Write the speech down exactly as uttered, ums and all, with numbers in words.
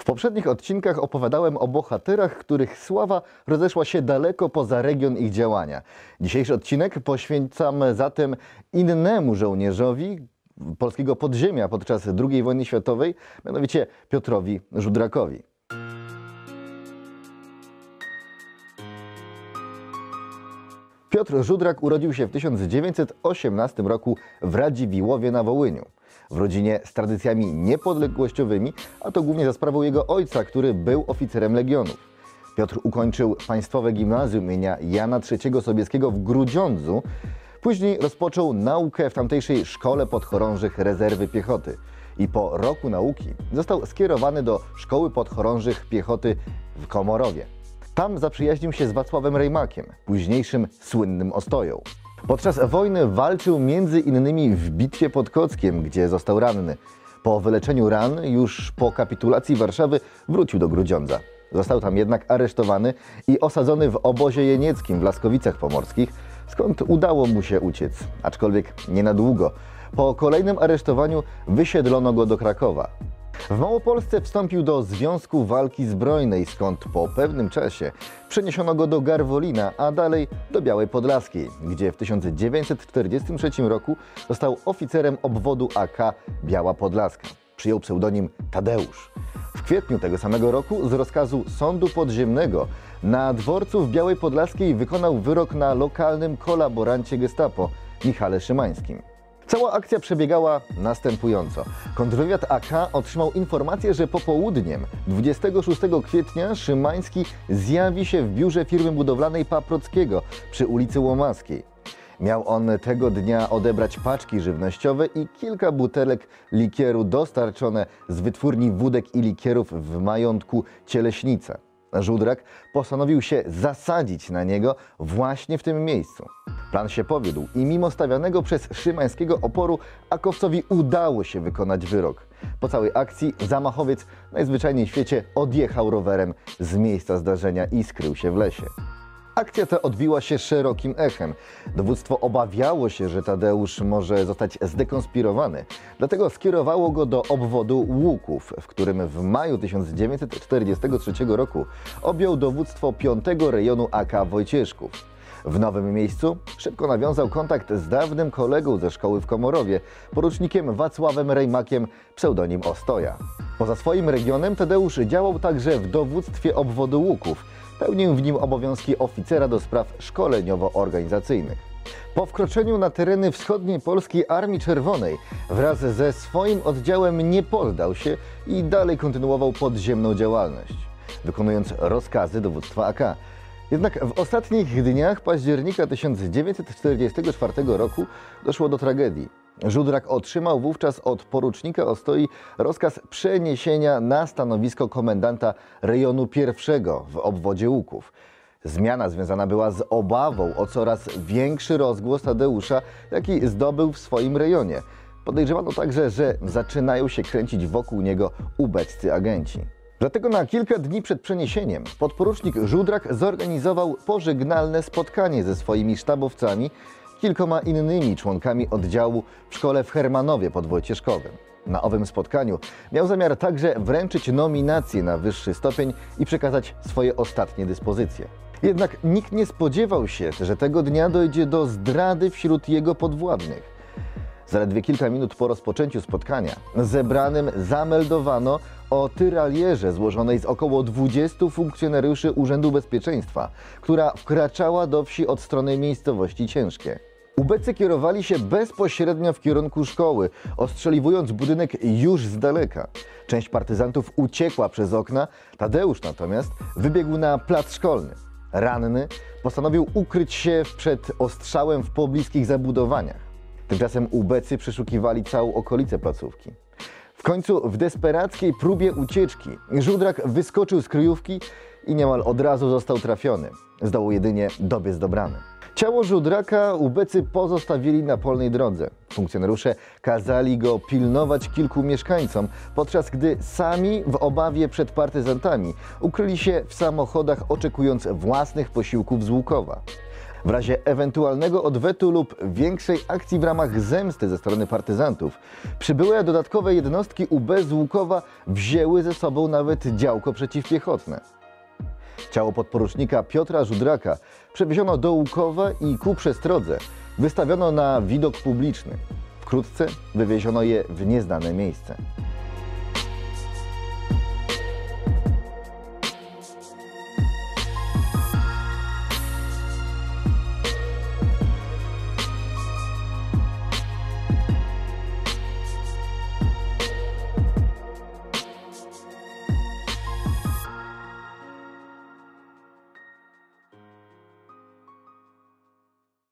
W poprzednich odcinkach opowiadałem o bohaterach, których sława rozeszła się daleko poza region ich działania. Dzisiejszy odcinek poświęcam zatem innemu żołnierzowi polskiego podziemia podczas drugiej wojny światowej, mianowicie Piotrowi Żudrakowi. Piotr Żudrak urodził się w tysiąc dziewięćset osiemnastym roku w Radziwiłłowie na Wołyniu. W rodzinie z tradycjami niepodległościowymi, a to głównie za sprawą jego ojca, który był oficerem Legionów. Piotr ukończył Państwowe Gimnazjum imienia Jana trzeciego Sobieskiego w Grudziądzu. Później rozpoczął naukę w tamtejszej Szkole Podchorążych Rezerwy Piechoty i po roku nauki został skierowany do Szkoły Podchorążych Piechoty w Komorowie. Tam zaprzyjaźnił się z Wacławem Rejmakiem, późniejszym słynnym Ostoją. Podczas wojny walczył między innymi w bitwie pod Kockiem, gdzie został ranny. Po wyleczeniu ran, już po kapitulacji Warszawy, wrócił do Grudziądza. Został tam jednak aresztowany i osadzony w obozie jenieckim w Laskowicach Pomorskich, skąd udało mu się uciec, aczkolwiek nie na długo. Po kolejnym aresztowaniu wysiedlono go do Krakowa. W Małopolsce wstąpił do Związku Walki Zbrojnej, skąd po pewnym czasie przeniesiono go do Garwolina, a dalej do Białej Podlaskiej, gdzie w tysiąc dziewięćset czterdziestym trzecim roku został oficerem obwodu A K Biała Podlaska. Przyjął pseudonim Tadeusz. W kwietniu tego samego roku z rozkazu Sądu Podziemnego na dworcu w Białej Podlaskiej wykonał wyrok na lokalnym kolaborancie gestapo Michale Szymańskim. Cała akcja przebiegała następująco. Kontrwywiad A K otrzymał informację, że popołudniem dwudziestego szóstego kwietnia Szymański zjawi się w biurze firmy budowlanej Paprockiego przy ulicy Łomaskiej. Miał on tego dnia odebrać paczki żywnościowe i kilka butelek likieru dostarczone z wytwórni wódek i likierów w majątku Cieleśnica. Żudrak postanowił się zasadzić na niego właśnie w tym miejscu. Plan się powiódł i mimo stawianego przez Szymańskiego oporu akowcowi udało się wykonać wyrok. Po całej akcji zamachowiec najzwyczajniej w świecie odjechał rowerem z miejsca zdarzenia i skrył się w lesie. Akcja ta odbiła się szerokim echem. Dowództwo obawiało się, że Tadeusz może zostać zdekonspirowany, dlatego skierowało go do obwodu Łuków, w którym w maju tysiąc dziewięćset czterdziestego trzeciego roku objął dowództwo piątego rejonu A K Wojcieszków. W nowym miejscu szybko nawiązał kontakt z dawnym kolegą ze szkoły w Komorowie, porucznikiem Wacławem Rejmakiem, pseudonim Ostoja. Poza swoim regionem Tadeusz działał także w dowództwie obwodu Łuków. Pełnił w nim obowiązki oficera do spraw szkoleniowo-organizacyjnych. Po wkroczeniu na tereny wschodniej polskiej Armii Czerwonej wraz ze swoim oddziałem nie poddał się i dalej kontynuował podziemną działalność, wykonując rozkazy dowództwa A K. Jednak w ostatnich dniach października tysiąc dziewięćset czterdziestego czwartego roku doszło do tragedii. Żudrak otrzymał wówczas od porucznika Ostoi rozkaz przeniesienia na stanowisko komendanta rejonu pierwszego w obwodzie Łuków. Zmiana związana była z obawą o coraz większy rozgłos Tadeusza, jaki zdobył w swoim rejonie. Podejrzewano także, że zaczynają się kręcić wokół niego ubeccy agenci. Dlatego na kilka dni przed przeniesieniem podporucznik Żudrak zorganizował pożegnalne spotkanie ze swoimi sztabowcami, kilkoma innymi członkami oddziału w szkole w Hermanowie pod Wojcieszkowem. Na owym spotkaniu miał zamiar także wręczyć nominację na wyższy stopień i przekazać swoje ostatnie dyspozycje. Jednak nikt nie spodziewał się, że tego dnia dojdzie do zdrady wśród jego podwładnych. Zaledwie kilka minut po rozpoczęciu spotkania zebranym zameldowano o tyralierze złożonej z około dwudziestu funkcjonariuszy Urzędu Bezpieczeństwa, która wkraczała do wsi od strony miejscowości Ciężkie. Ubecy kierowali się bezpośrednio w kierunku szkoły, ostrzeliwując budynek już z daleka. Część partyzantów uciekła przez okna, Tadeusz natomiast wybiegł na plac szkolny. Ranny postanowił ukryć się przed ostrzałem w pobliskich zabudowaniach. Tymczasem ubecy przeszukiwali całą okolicę placówki. W końcu w desperackiej próbie ucieczki Żudrak wyskoczył z kryjówki i niemal od razu został trafiony. Zdołał jedynie dobiec do bramy. Ciało Żudraka ubecy pozostawili na polnej drodze. Funkcjonariusze kazali go pilnować kilku mieszkańcom, podczas gdy sami w obawie przed partyzantami ukryli się w samochodach, oczekując własnych posiłków z Łukowa. W razie ewentualnego odwetu lub większej akcji w ramach zemsty ze strony partyzantów, przybyłe dodatkowe jednostki U B z Łukowa wzięły ze sobą nawet działko przeciwpiechotne. Ciało podporucznika Piotra Żudraka przewieziono do Łukowa i ku przestrodze wystawiono na widok publiczny. Wkrótce wywieziono je w nieznane miejsce.